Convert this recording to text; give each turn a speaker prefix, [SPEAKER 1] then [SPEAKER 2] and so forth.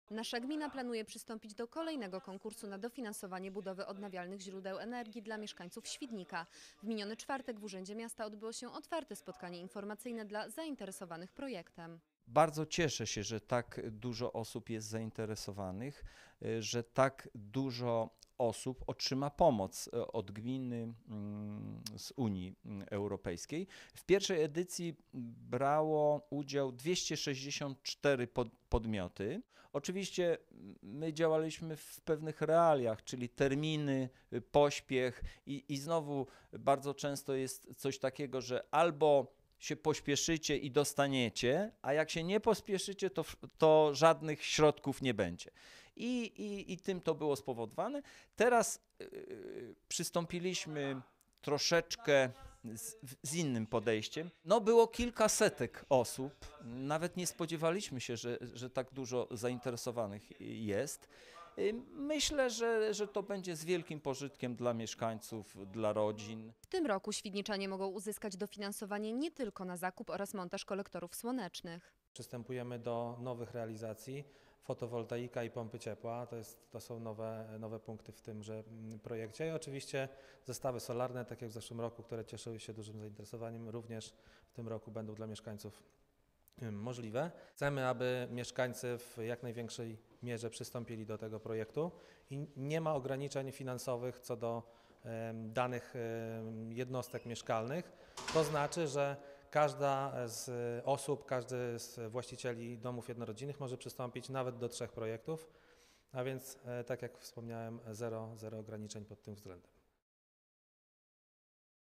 [SPEAKER 1] Nasza gmina planuje przystąpić do kolejnego konkursu na dofinansowanie budowy odnawialnych źródeł energii dla mieszkańców Świdnika. W miniony czwartek w Urzędzie Miasta odbyło się otwarte spotkanie informacyjne dla zainteresowanych projektem.
[SPEAKER 2] Bardzo cieszę się, że tak dużo osób jest zainteresowanych, że tak dużo osób otrzyma pomoc od gminy z Unii Europejskiej. W pierwszej edycji brało udział 264 podmioty. Oczywiście my działaliśmy w pewnych realiach, czyli terminy, pośpiech i znowu bardzo często jest coś takiego, że albo się pośpieszycie i dostaniecie, a jak się nie pospieszycie, to żadnych środków nie będzie. I tym to było spowodowane. Teraz przystąpiliśmy troszeczkę z innym podejściem. No było kilkasetek osób, nawet nie spodziewaliśmy się, że tak dużo zainteresowanych jest. Myślę, że to będzie z wielkim pożytkiem dla mieszkańców, dla rodzin.
[SPEAKER 1] W tym roku świdniczanie mogą uzyskać dofinansowanie nie tylko na zakup oraz montaż kolektorów słonecznych.
[SPEAKER 3] Przystępujemy do nowych realizacji, fotowoltaika i pompy ciepła, to są nowe punkty w tymże projekcie i oczywiście zestawy solarne, tak jak w zeszłym roku, które cieszyły się dużym zainteresowaniem, również w tym roku będą dla mieszkańców możliwe. Chcemy, aby mieszkańcy w jak największej mierze przystąpili do tego projektu i nie ma ograniczeń finansowych co do danych jednostek mieszkalnych. To znaczy, że każda z osób, każdy z właścicieli domów jednorodzinnych może przystąpić nawet do 3 projektów, a więc tak jak wspomniałem, zero ograniczeń pod tym względem.